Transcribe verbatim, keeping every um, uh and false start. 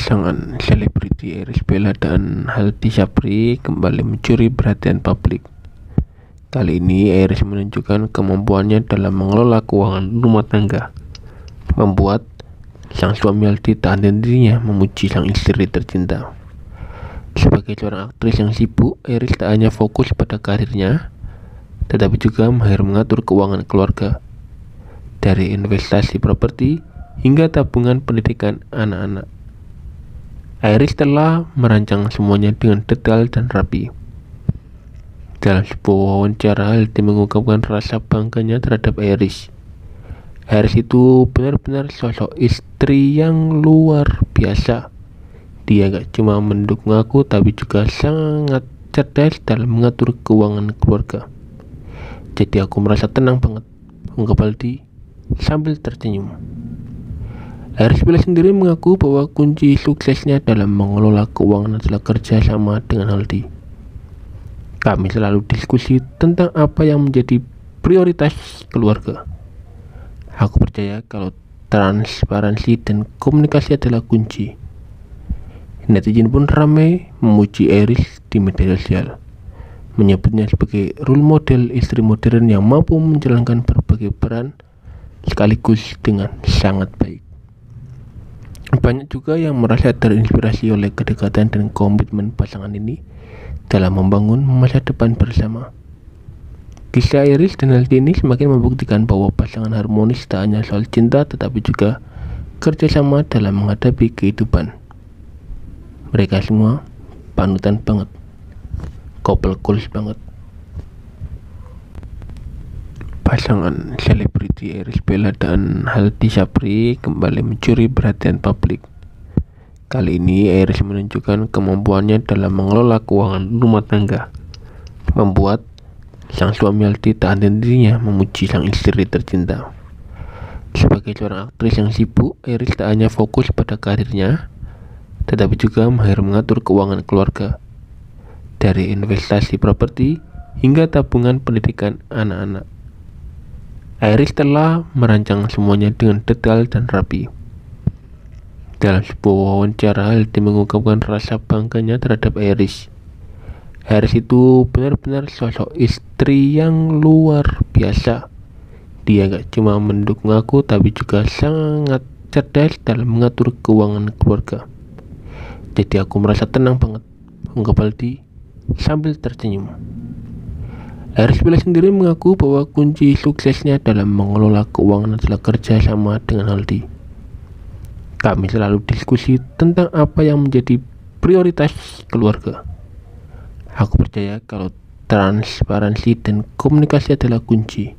Pasangan selebriti Irish Bella dan Hadi Sapri kembali mencuri perhatian publik. Kali ini Irish menunjukkan kemampuannya dalam mengelola keuangan rumah tangga, membuat sang suami Hadi tak henti-hentinya memuji sang istri tercinta. Sebagai seorang aktris yang sibuk, Irish tak hanya fokus pada karirnya, tetapi juga mahir mengatur keuangan keluarga, dari investasi properti hingga tabungan pendidikan anak-anak. Irish telah merancang semuanya dengan detail dan rapi. Dalam sebuah wawancara, Hadi mengungkapkan rasa bangganya terhadap Irish. Irish itu benar-benar sosok istri yang luar biasa. Dia gak cuma mendukung aku, tapi juga sangat cerdas dalam mengatur keuangan keluarga. Jadi aku merasa tenang banget, ungkap Hadi sambil tersenyum. Irish Bella sendiri mengaku bahwa kunci suksesnya dalam mengelola keuangan adalah kerja sama dengan Hadi. Kami selalu diskusi tentang apa yang menjadi prioritas keluarga. Aku percaya kalau transparansi dan komunikasi adalah kunci. Netizen pun ramai memuji Irish di media sosial, menyebutnya sebagai role model istri modern yang mampu menjalankan berbagai peran sekaligus dengan sangat baik. Banyak juga yang merasa terinspirasi oleh kedekatan dan komitmen pasangan ini dalam membangun masa depan bersama. Kisah Irish dan Hadi ini semakin membuktikan bahwa pasangan harmonis tak hanya soal cinta, tetapi juga kerjasama dalam menghadapi kehidupan. Mereka semua panutan banget, couple goals banget. Pasangan selebriti Irish Bella dan Hadi Sapri kembali mencuri perhatian publik. Kali ini Irish menunjukkan kemampuannya dalam mengelola keuangan rumah tangga, membuat sang suami Hadi tak henti-hentinya memuji sang istri tercinta. Sebagai seorang aktris yang sibuk, Irish tak hanya fokus pada karirnya, tetapi juga mahir mengatur keuangan keluarga, dari investasi properti hingga tabungan pendidikan anak-anak. Irish telah merancang semuanya dengan detail dan rapi. Dalam sebuah wawancara, Hadi mengungkapkan rasa bangganya terhadap Irish. Irish itu benar-benar sosok istri yang luar biasa. Dia gak cuma mendukung aku, tapi juga sangat cerdas dalam mengatur keuangan keluarga. Jadi aku merasa tenang banget, ungkap Hadi sambil tersenyum. Irish Bella sendiri mengaku bahwa kunci suksesnya dalam mengelola keuangan adalah kerja sama dengan Hadi. Kami selalu diskusi tentang apa yang menjadi prioritas keluarga. Aku percaya kalau transparansi dan komunikasi adalah kunci.